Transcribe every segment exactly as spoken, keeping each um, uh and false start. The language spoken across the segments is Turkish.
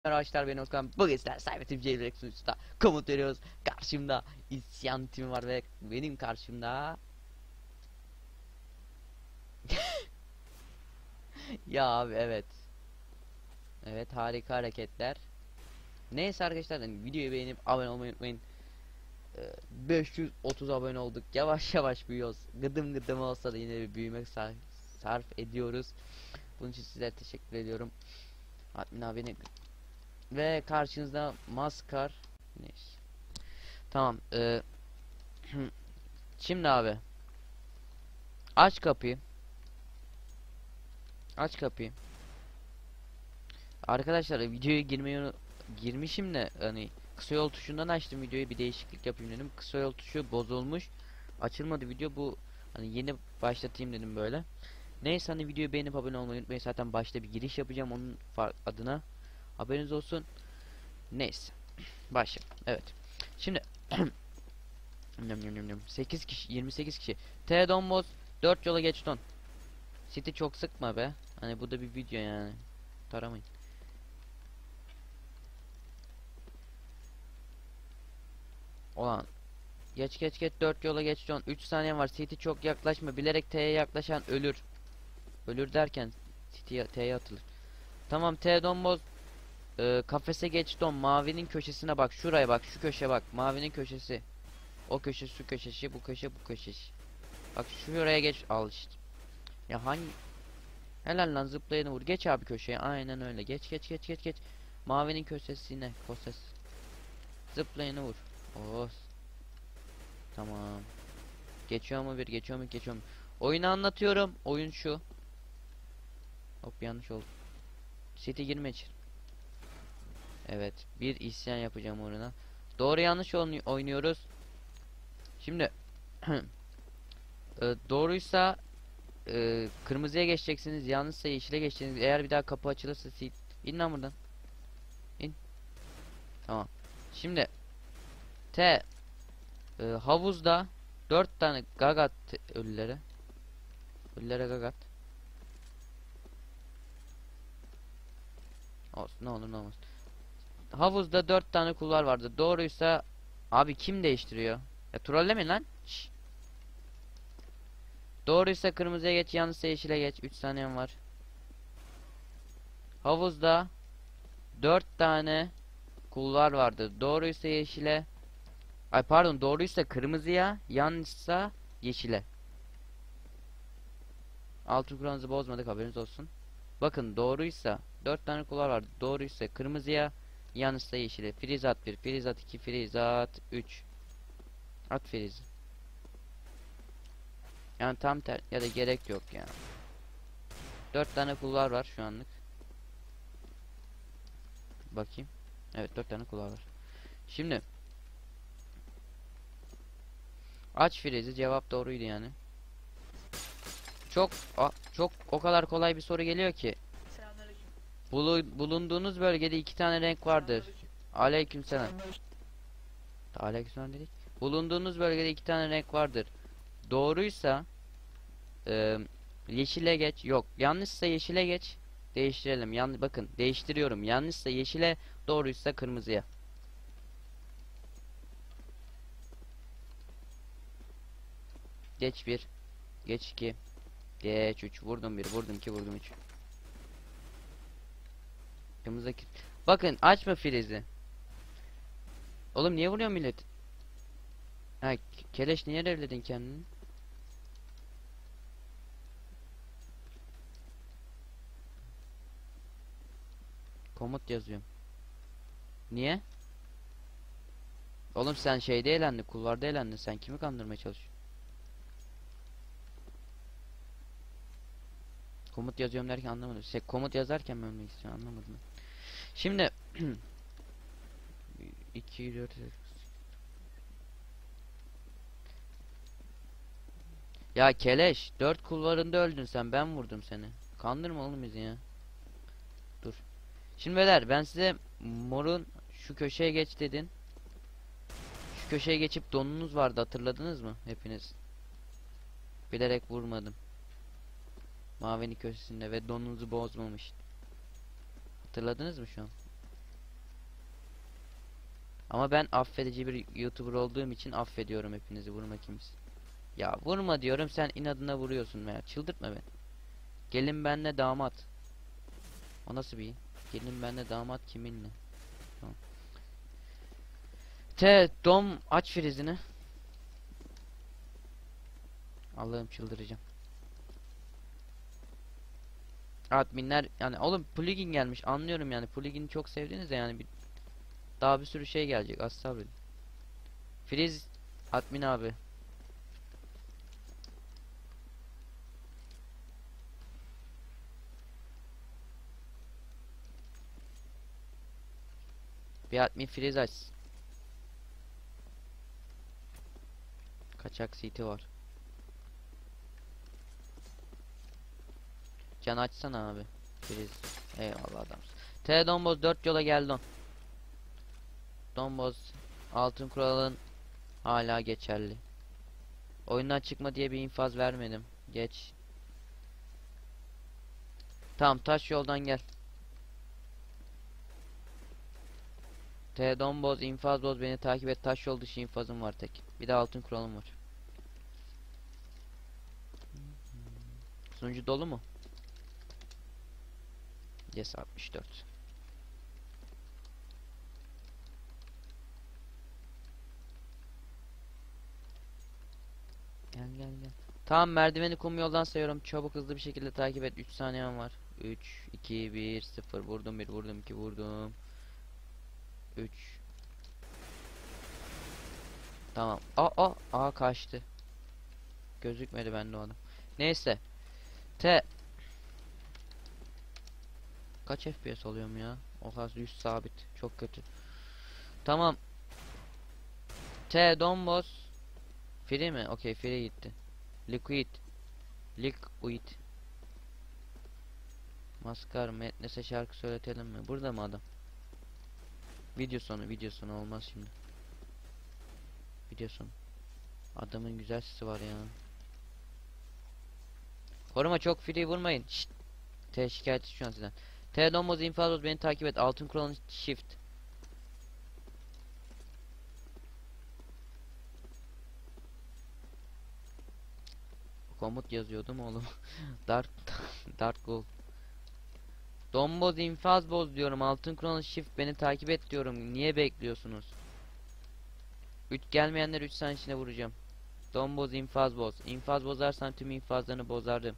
Arkadaşlar ben Özkan. Bugün sizler Cyberteam Jailbreak sunucusunda komut veriyoruz. Karşımda isyan timi var ve benim karşımda ya abi evet. Evet, harika hareketler. Neyse arkadaşlar, hani videoyu beğenip abone olmayı unutmayın. Ee, beş yüz otuz abone olduk. Yavaş yavaş büyüyoruz. Gıdım gıdım olsa da yine bir büyümek sar- sarf ediyoruz. Bunun için sizlere teşekkür ediyorum. Admin abinin ve karşınızda Maskar. Neyse. Tamam. E, şimdi abi aç kapıyı. Aç kapıyı. Arkadaşlar videoya girmeyi unu- girmişim de hani kısa yol tuşundan açtım videoyu, bir değişiklik yapayım dedim. Kısa yol tuşu bozulmuş. Açılmadı video, bu hani yeni başlatayım dedim böyle. Neyse, hani videoyu beğenip abone olmayı unutmayın. Zaten başta bir giriş yapacağım onun adına. Haberiniz olsun. Neyse. Başlayalım. Evet. Şimdi sekiz kişi, yirmi sekiz kişi. T Domboz dört yola geç don. City çok sıkma be. Hani bu da bir video yani. Taramayın. Olan. Geç geç geç, dört yola geç John. üç saniye var. City çok yaklaşma. Bilerek T'ye yaklaşan ölür. Ölür derken City'ye T'ye atılır. Tamam, T Domboz e, kafese geç Don. Mavinin köşesine bak. Şuraya bak. Şu köşe bak. Mavinin köşesi. O köşe, şu köşesi, bu köşe, bu köşesi. Bak şuraya geç, al işte. Ya hangi helal lan, zıplayanı vur. Geç abi köşeye. Aynen öyle. Geç geç geç geç geç. Mavinin köşesine. Koses. Zıplayanı vur. Oh. Tamam. Geçiyor mu bir, geçiyor mu, geçiyor mu? Oyunu anlatıyorum. Oyun şu. Hop, yanlış oldu. City girme içeri. Evet. Bir isyan yapacağım oyuna. Doğru yanlış oynu- oynuyoruz. Şimdi e, doğruysa e, kırmızıya geçeceksiniz. Yanlışsa yeşile geçeceksiniz. Eğer bir daha kapı açılırsa City. İn lan buradan. İn. Tamam. Şimdi T e, havuzda dört tane gagat ölülere. Ölülere gagat. Olsun, ne olur ne olmaz. Havuzda dört tane kulvar vardı. Doğruysa abi kim değiştiriyor? Ya trollemeyin lan. Şş. Doğruysa kırmızıya geç, yanlışsa yeşile geç. üç saniyem var. Havuzda dört tane kulvar vardı. Doğruysa yeşile. Ay pardon, doğruysa kırmızıya, yanlışsa yeşile. Altın kuralınızı bozmadık, haberiniz olsun. Bakın, doğruysa dört tane kulvar vardı. Doğruysa kırmızıya, yanlışsa yeşile. Frizat bir, frizat iki, frizat üç. At friz. Yani tam ter ya da gerek yok ya. Dört tane kulvar var şu anlık. Bakayım. Evet, dört tane kulvar var. Şimdi aç frizi, cevap doğruydu yani. Çok a, çok o kadar kolay bir soru geliyor ki. Selamünaleyküm. Bulu, bulunduğunuz bölgede iki tane renk vardır. Aleykümselam. Aleykümselam dedik. Bulunduğunuz bölgede iki tane renk vardır. Doğruysa e, yeşile geç. Yok, yanlışsa yeşile geç. Değiştirelim. Yan, bakın değiştiriyorum. Yanlışsa yeşile, doğruysa kırmızıya. Geç bir. Geç iki. Geç üç. Vurdum bir. Vurdum iki. Vurdum üç. Kırmızıdaki. Bakın, açma frizi. Oğlum niye vuruyor millet? Ha, keleş, niye revledin kendini? Komut yazıyorum. Niye? Oğlum sen şeyde eğlendin, kulvarda eğlendin. Sen kimi kandırmaya çalışıyorsun? Komut yazıyorum derken anlamadım. Şey, komut yazarken mi ölmek istiyorsun, anlamadım. Şimdi iki dört. Ya keleş, dört kulvarında öldün sen, ben vurdum seni. Kandırma oğlum bizi ya. Dur. Şimdi beyler, ben size morun şu köşeye geç dedin. Şu köşeye geçip donunuz vardı, hatırladınız mı hepiniz? Bilerek vurmadım. Mavinin köşesinde ve donunuzu bozmamış. Hatırladınız mı şu an? Ama ben affedici bir YouTuber olduğum için affediyorum hepinizi. Vurma kimse. Ya vurma diyorum, sen inadına vuruyorsun ya. Çıldırtma beni. Gelin benle damat. O nasıl bir? Gelin benle damat kiminle? Tamam. T dom aç frizini. Allah'ım çıldıracağım. Adminler yani oğlum plugin gelmiş, anlıyorum yani plugin'i çok sevdiğiniz de yani bir, daha bir sürü şey gelecek, az sabredin. Freeze admin abi. Bir admin freeze aç. Kaçak C T var. Can açsana abi. Freeze. Eyvallah adamsın. T Domboz dört yola gel don. Domboz altın kuralın hala geçerli. Oyundan çıkma diye bir infaz vermedim. Geç. Tamam, taş yoldan gel. T Domboz infaz boz, beni takip et, taş yol dışı infazım var tek. Bir de altın kuralım var. Sunucu dolu mu? Yes altmış dört. Gel gel gel. Tamam, merdiveni kum yoldan sayıyorum. Çabuk hızlı bir şekilde takip et. üç saniyem var. üç, iki, bir, sıfır. Vurdum bir, vurdum iki, vurdum. üç. Tamam. Aa, aa, aa kaçtı. Gözükmedi bende o adam. Neyse. T. Kaç F P S oluyorum ya? Oha, yüz sabit. Çok kötü. Tamam. T Domboz. Free mi? Okey, free gitti. Liquid. Liquid. Maskar Metnes'e şarkı söyletelim mi? Burada mı adam? Video sonu, video sonu olmaz şimdi. Video sonu. Adamın güzel sesi var ya. Koruma, çok free vurmayın. Şşt. T şikayetçi şu an sizden. T Domboz infadoz, beni takip et. Altın kuralın shift. Komut yazıyordum oğlum. Dark Dark Gold. Domboz infaz boz diyorum. Altın kuralın shift, beni takip et diyorum. Niye bekliyorsunuz? üç gelmeyenler üç saniye içinde vuracağım. Domboz infaz boz. İnfaz bozarsan tüm infazlarını bozardım.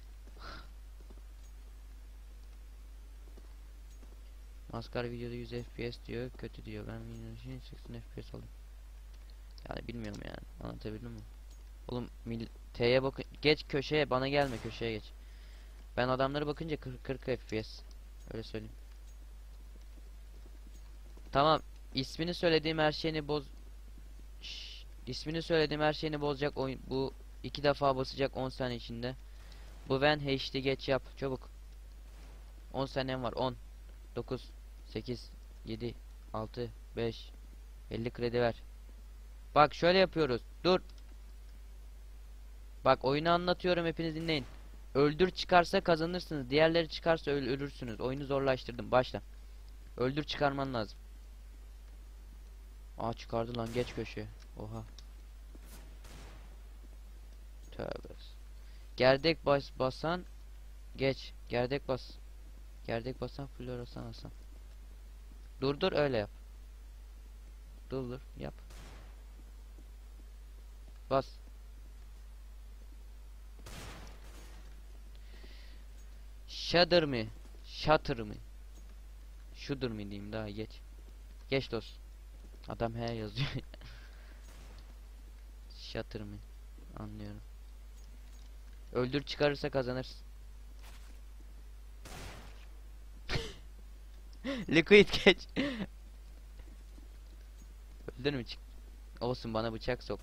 Maskar videoda yüz F P S diyor, kötü diyor. Ben videoda için seksen F P S alayım. Yani bilmiyorum yani. Anlatabildim mi? Oğlum T'ye bakın. Geç köşeye, bana gelme, köşeye geç. Ben adamlara bakınca kırk, kırk F P S. Öyle söyleyeyim. Tamam. İsmini söylediğim her şeyini boz. Şşş. İsmini söylediğim her şeyini bozacak oyun. Bu iki defa basacak on saniye içinde. Bu ben H D geç yap çabuk. on saniyem var. on, dokuz, sekiz, yedi, altı, beş, elli kredi ver. Bak şöyle yapıyoruz. Dur. Bak oyunu anlatıyorum, hepiniz dinleyin. Öldür çıkarsa kazanırsınız. Diğerleri çıkarsa öl ölürsünüz. Oyunu zorlaştırdım. Başla. Öldür çıkarman lazım. Aa, çıkardı lan, geç köşeye. Oha. Tövbe. Gerdek bas basan geç. Gerdek bas. Gerdek basan floresan asan. Dur dur, öyle yap. Dur dur yap. Bas. Shudder mı? Shutter mı? Shudder mı diyeyim, daha geç. Geç dost. Adam he yazıyor. Shutter mı? Anlıyorum. Öldür çıkarırsa kazanırsın. Liquid geç. Öldür mü çık? Olsun, bana bıçak sok.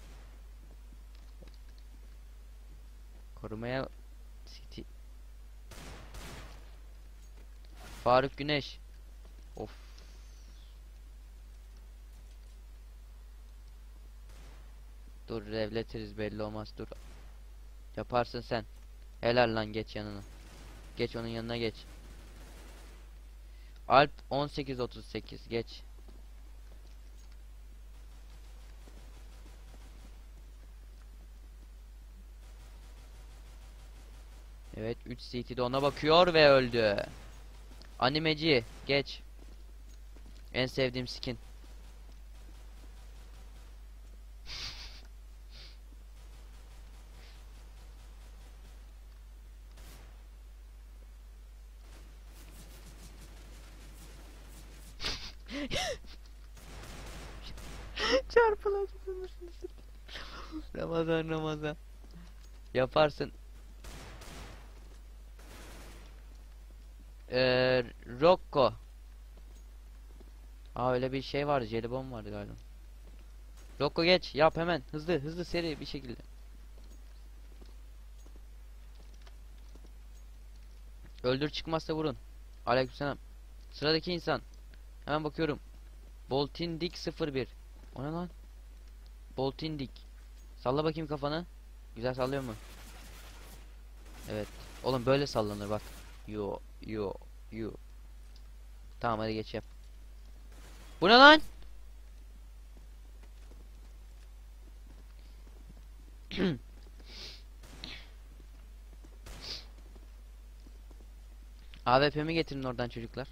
Korumaya City. Faruk Güneş. Of. Dur, revletiriz, belli olmaz, dur. Yaparsın sen. Helal lan, geç yanına. Geç onun yanına, geç. Alp on sekiz otuz sekiz geç. Evet, üç C T de ona bakıyor ve öldü. Animeci geç. En sevdiğim skin. Çarpılasın. Ramazan Ramazan. Yaparsın. Ee, Rocco. Aa öyle bir şey vardı. Jelibon vardı galiba. Rocco geç. Yap hemen. Hızlı hızlı seri bir şekilde. Öldür çıkmazsa vurun. Aleykümselam. Sıradaki insan. Hemen bakıyorum. Boltindik sıfır bir. O ne lan? Boltindik. Salla bakayım kafanı. Güzel sallıyor mu? Evet. Oğlum böyle sallanır bak. Yo yo yo. Tamam hadi geç yap. Bu ne lan? A W P'mi getirin oradan çocuklar.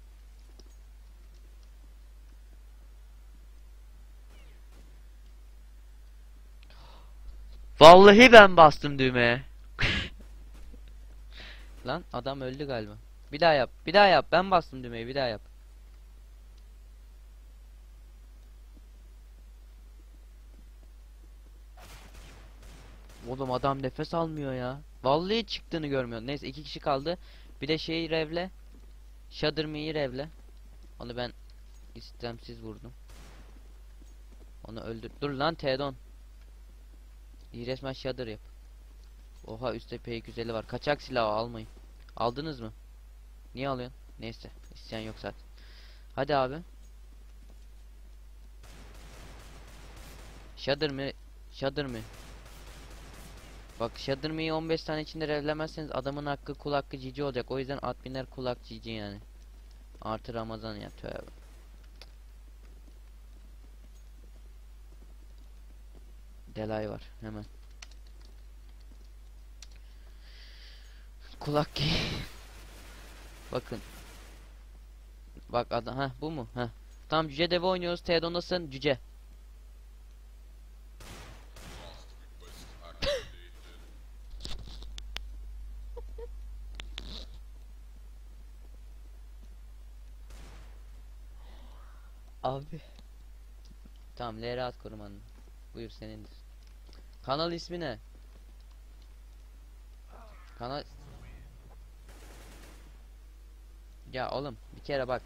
Vallahi ben bastım düğmeye. Lan adam öldü galiba. Bir daha yap. Bir daha yap. Ben bastım düğmeye. Bir daha yap. Oğlum adam nefes almıyor ya. Vallahi çıktığını görmüyor. Neyse iki kişi kaldı. Bir de şeyi revle. Shudder me'yi revle. Onu ben istemsiz vurdum. Onu öldür. Dur lan Tedon. İyi resmen Shudder yap. Oha üstte P iki yüz elli var. Kaçak silahı almayın. Aldınız mı? Niye alıyorsun? Neyse. İsteyen yok zaten. Hadi abi. Shudder mı? Shudder mı? Bak Shudder me'yi on beş tane içinde revlemezseniz adamın hakkı kul hakkı cici olacak. O yüzden adminler kul hak cici yani. Artı Ramazan ya tövbe. Delay var hemen. Kulak giy. Bakın. Bak adam ha bu mu? Ha. Tamam cüce deve oynuyoruz. Teodonasın cüce. Abi. Tamam L R at korumanın. Buyur senindir. Kanal ismi ne? Kanal. Ya oğlum bir kere bak.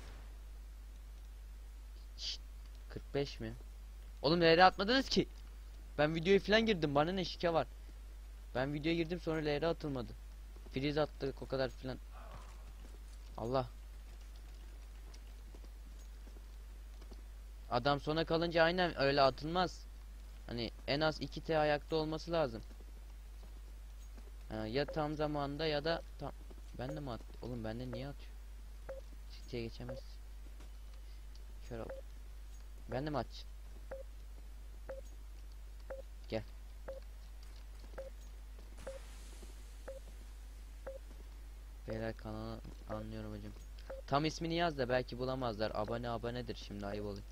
Şşt, kırk beş mi? Oğlum L R atmadınız ki. Ben videoya falan girdim. Bana ne şike var? Ben videoya girdim sonra L R atılmadı. Freeze attık o kadar filan. Allah. Adam sona kalınca aynen öyle atılmaz. Hani en az iki T ayakta olması lazım. Ha, ya tam zamanda ya da tam. Ben de mi at? Oğlum bende niye atıyor? City'ye geçemez. Kör ol. Ben de mi aç? Gel. Beyler kanalı anlıyorum hocam. Tam ismini yaz da belki bulamazlar. Abone abonedir şimdi ayıp oluyor.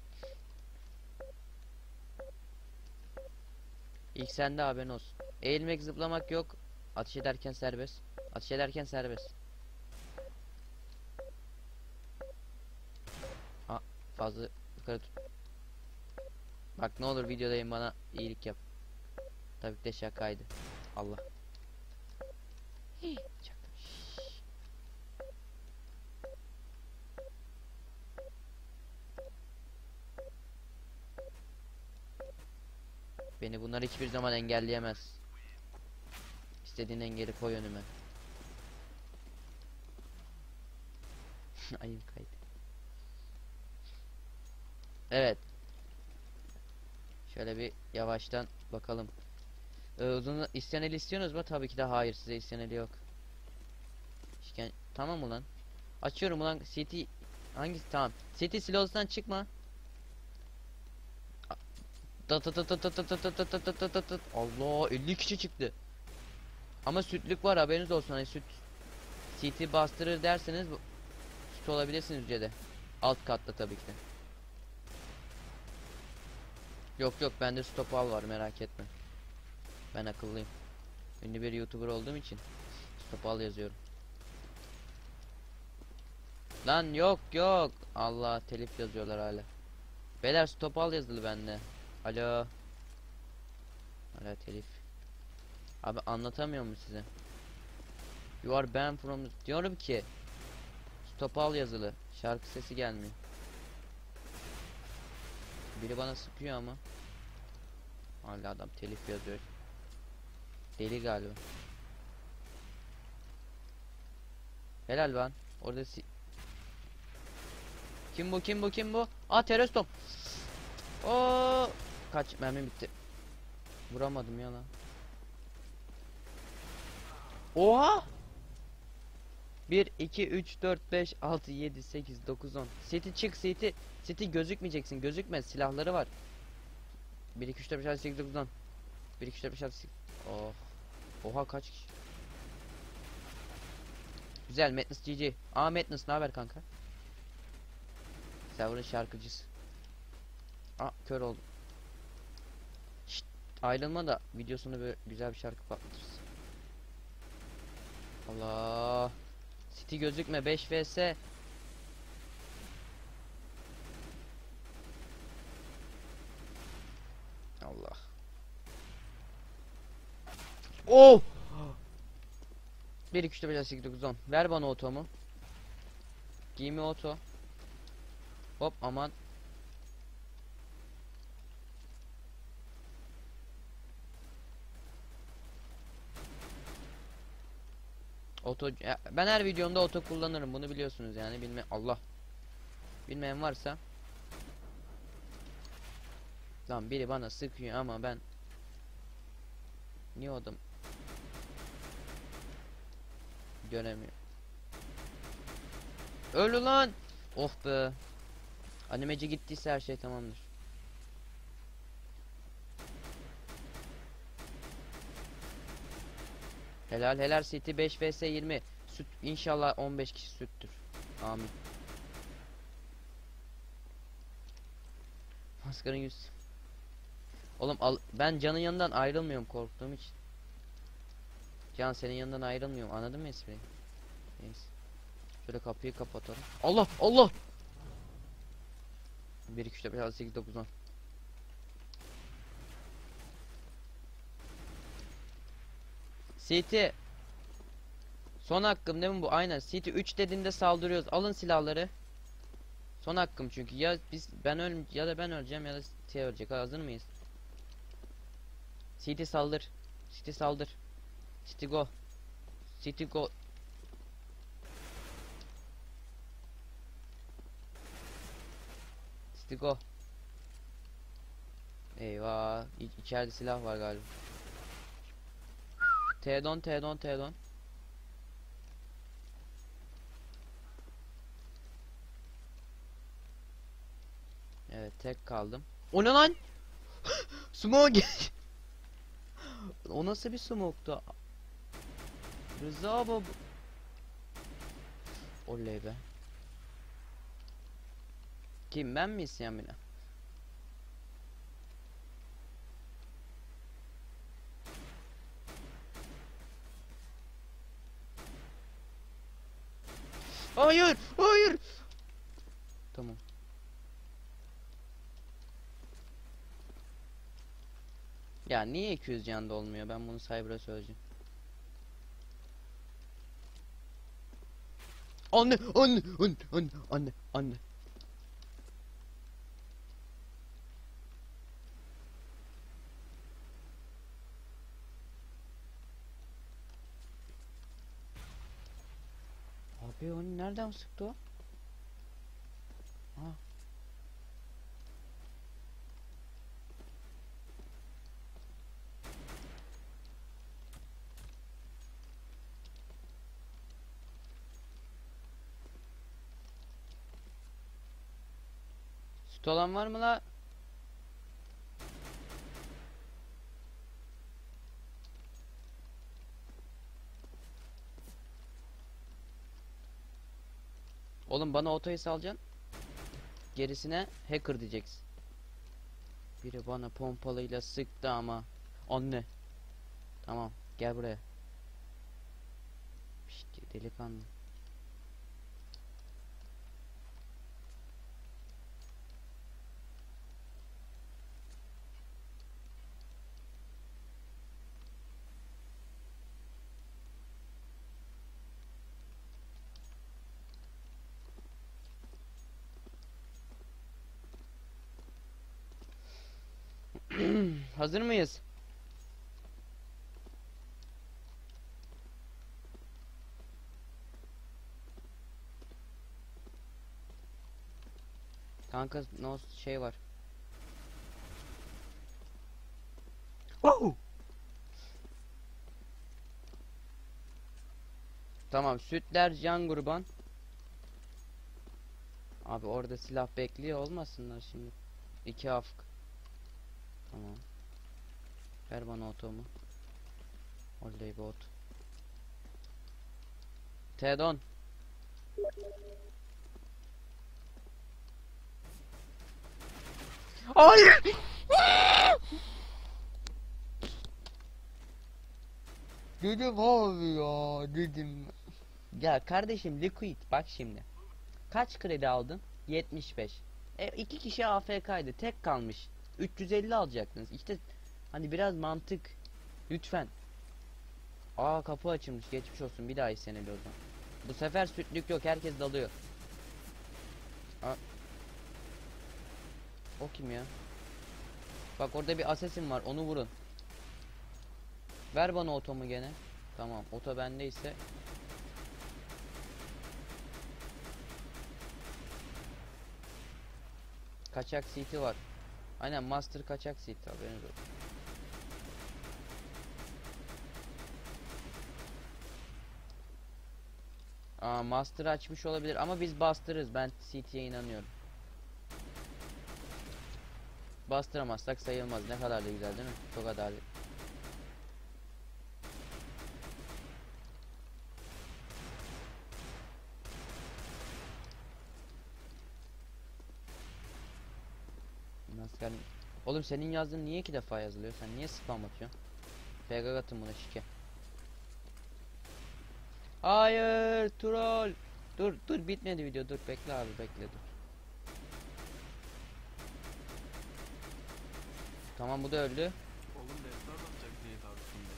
İlk sende haberin olsun. Eğilmek zıplamak yok. Ateş ederken serbest. Ateş ederken serbest. Ha fazla yukarı tut. Bak ne olur videodayım bana iyilik yap. Tabii ki de şakaydı. Allah. Hii, çaktım. Beni bunlar hiçbir zaman engelleyemez. İstediğin engeli koy önüme. Ayın kaydı. Evet. Şöyle bir yavaştan bakalım. Ee, uzun isteneli istiyorsunuz mu? Tabii ki de hayır, size isteneli yok. İşken tamam ulan. Açıyorum ulan City hangisi tamam. City silosdan çıkma. Tat tat tat tat tat tat tat tat tat tat tat. Allah elli kişi çıktı. Ama sütlük var, haberiniz olsun. Hani süt C T bastırır derseniz bu- süt olabilirsiniz yücede. Alt katta tabii ki de. Yok yok, bende stopal var, merak etme. Ben akıllıyım. Ünlü bir YouTuber olduğum için stopal yazıyorum. Lan yok yok. Allah, telif yazıyorlar hala. Beyler stopal yazılı bende. Alo. Hala telif. Abi anlatamıyor mu size? You are banned from... Diyorum ki stopal yazılı. Şarkı sesi gelmiyor. Biri bana sıkıyor ama. Hala adam telif yazıyor. Deli galiba. Helal lan. Orada si Kim bu kim bu kim bu? Aa, terörist top. Oo! Kaç mermi bitti. Vuramadım ya lan. Oha! bir iki üç dört beş altı yedi sekiz dokuz on. City çık, City. City gözükmeyeceksin. Gözükmez. Silahları var. bir iki üç dört beş altı sekiz dokuz on. bir iki üç dört beş altı sekiz. Oh. Oha, kaç kişi? Güzel, Madness G G. Aa, Madness ne haber kanka? Server'ın şarkıcısı. Aa, kör oldum. Şşt, ayrılma da videosunu böyle güzel bir şarkı patlatırız. Allah. City gözükme, beş vs. Allah. Oh! bir iki üç dört beş altı sekiz dokuz on. Ver bana otomu. Giyimi oto. Hop, aman. Oto, ya ben her videomda oto kullanırım, bunu biliyorsunuz yani. Bilme Allah. Bilmeyen varsa. Lan biri bana sıkıyor ama ben niye oldum? Dönemiyor. Öldü lan. Oh be. Animeci gittiyse her şey tamamdır. Helal helal, City beş vs yirmi. Süt inşallah, on beş kişi süttür. Amin. Maskarın yüz. Oğlum al, ben Can'ın yanından ayrılmıyorum korktuğum için. Can, senin yanından ayrılmıyorum, anladın mı espriyi? Neyse. Şöyle kapıyı kapatalım. Allah Allah. bir iki üç dört beş altı sekiz dokuz on. City. Son hakkım değil mi bu? Aynen. City üç dediğinde saldırıyoruz. Alın silahları. Son hakkım çünkü. Ya biz ben öl ya da ben öleceğim ya da City ölecek. Hazır mıyız? City saldır. City saldır. City go. City go. City go. Eyvah. İ içeride silah var galiba. T-don T-don T-don. Evet, tek kaldım. O ne lan? Smoke. O nasıl bir smoke'tu? Rıza baba. Oley be. Kim, ben mi isyan bile? Hayır, hayır. Tamam. Ya niye iki yüz canda olmuyor? Ben bunu Cyber'a söyleyeceğim. Anne, anne, anne, anne, anne, anne. Abi onu nereden sıktı o? Ha. Süt olan var mı la? Oğlum bana otoyu salacaksın. Gerisine hacker diyeceksin. Biri bana pompalıyla sıktı ama. Anne. Tamam gel buraya. Şşt, delikanlı. Hazır mıyız? Kanka no şey var. Wow. Tamam sütler can kurban. Abi orada silah bekliyor olmasınlar şimdi. İki afk. Tamam. Ver bana otomu. Oley bot. Tedon. Hayır. Dedim abi ya dedim. Ya kardeşim Liquid bak şimdi. Kaç kredi aldın? yetmiş beş. E iki kişi A F K'ydı. Tek kalmış. üç yüz elli alacaktınız. İşte hani biraz mantık. Lütfen. Aa kapı açılmış. Geçmiş olsun. Bir daha istemeli o zaman. Bu sefer sütlük yok. Herkes dalıyor. Aa. O kim ya? Bak orada bir assassin var. Onu vurun. Ver bana otomu gene. Tamam. Oto bendeyse. Kaçak C T var. Aynen master kaçak C T haberiniz olsun. Aa master açmış olabilir ama biz bastırırız. Ben C T'ye inanıyorum. Bastıramazsak sayılmaz. Ne kadar da güzel değil mi? Çok adaletli. Nasıl geldin? Oğlum senin yazdığın niye iki defa yazılıyor? Sen niye spam atıyorsun? P G atın buna şike. Hayır troll. Dur dur bitmedi video, dur bekle abi bekle dur. Tamam bu da öldü. Oğlum restart atacak Cüneyt abi şimdi.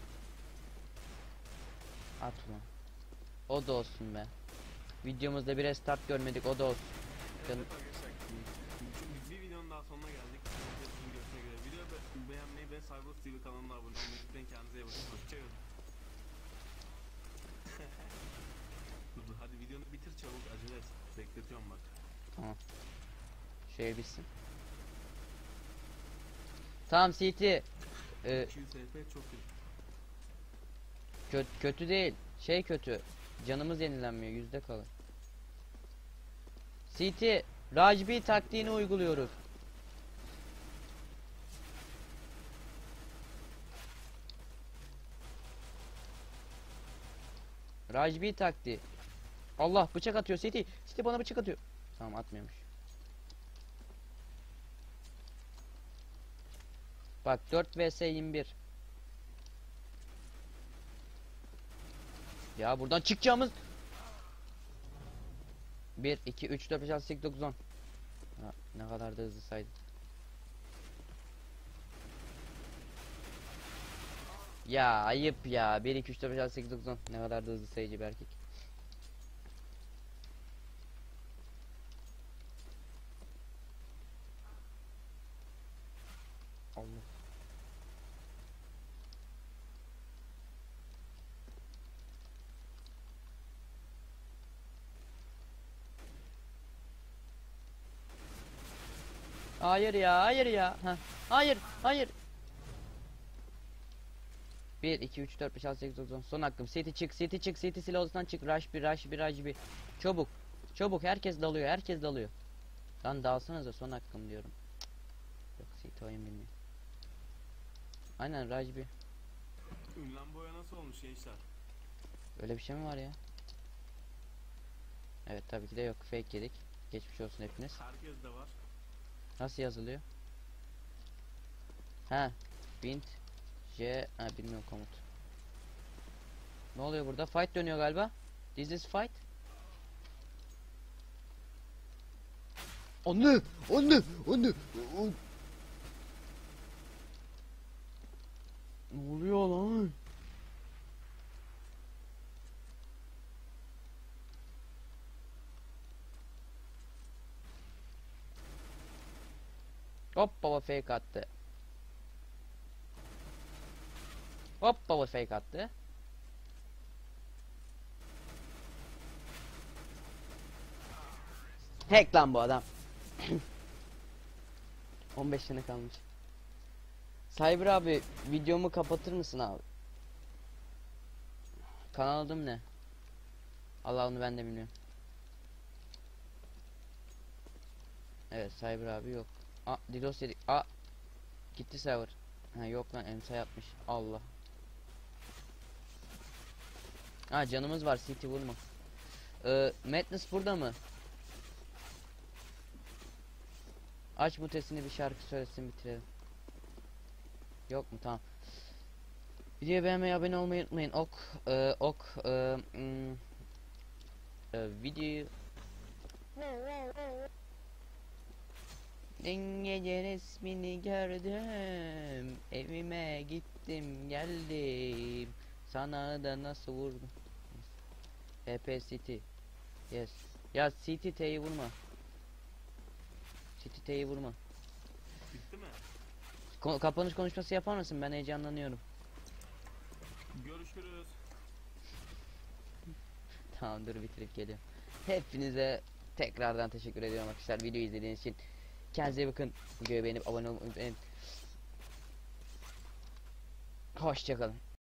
At ulan. O da olsun be. Videomuzda bir restart görmedik, o da olsun. Evet arkadaşlar. Çünkü bir videonun daha sonuna geldik. Hepinizin görüşmek üzere. Videoyu be beğenmeyi ve Cyber T V kanalına abone olmayı unutmayın. Kendinize iyi bakın. Hoşçakalın. Hadi videonu bitir çabuk, acele et. Bekletiyorum bak. Tamam. Şey bitsin. Tamam C T. Ee, iki yüz H P çok kötü. kö kötü değil. Şey kötü. Canımız yenilenmiyor, yüzde kalır. C T. Rajbi taktiğini uyguluyoruz. Rajbi taktiği. Allah bıçak atıyor C T. C T bana bıçak atıyor. Tamam atmıyormuş. Bak dört vs yirmi bir. Ya buradan çıkacağımız bir iki üç dört beş altı sekiz dokuz on. Ha, ne kadar da hızlı saydı. Ya ayıp ya. bir iki üç dört beş altı sekiz dokuz on. Ne kadar da hızlı sayıcı bir erkek. Allah. Hayır ya, hayır ya. Heh. Hayır, hayır. bir iki üç dört beş altı sekiz dokuz on. Son hakkım. City çık, City çık, City silahından çık. Rush bir, Rush bir, Rush bir. Çabuk. Çabuk herkes dalıyor, herkes dalıyor. Lan dalsanıza, son hakkım diyorum. Cık. Yok City oyun bilmiyor. Aynen Rush bir. Ünlem boya nasıl olmuş gençler? Öyle bir şey mi var ya? Evet tabii ki de yok. Fake yedik. Geçmiş olsun hepiniz. Herkes de var. Nasıl yazılıyor? Ha. Bint. J. Ha bilmiyorum komut. Ne oluyor burada? Fight dönüyor galiba. This is fight. Anne! Anne! Anne! O- Ne oluyor lan? Hop baba fake attı. Hop baba fake attı. Hack lan bu adam. on beş tane kalmış. Cyber abi videomu kapatır mısın abi? Kanal adım ne? Allah onu ben de bilmiyorum. Evet Cyber abi yok. Aa Dilos dedik. Aa gitti server. Ha yok lan emsa yapmış. Allah. Ha canımız var City vurma. Ee, Madness burada mı? Aç mutesini bir şarkı söylesin bitirelim. Yok mu? Tamam. Videoyu beğenmeyi, abone olmayı unutmayın. Ok, e, ok, e, mm, e, videoyu dün gece resmini gördüm. Evime gittim geldim. Sana da nasıl vurdum? H P City. Yes. Ya City T'yi vurma. City T'yi vurma. Bitti mi? Ko kapanış konuşması yapar mısın? Ben heyecanlanıyorum. Görüşürüz. Tamam dur bitirip geliyorum. Hepinize tekrardan teşekkür ediyorum arkadaşlar videoyu izlediğiniz için. Kendinize iyi bakın. Videoyu beğenip abone olmayı unutmayın. Hoşçakalın.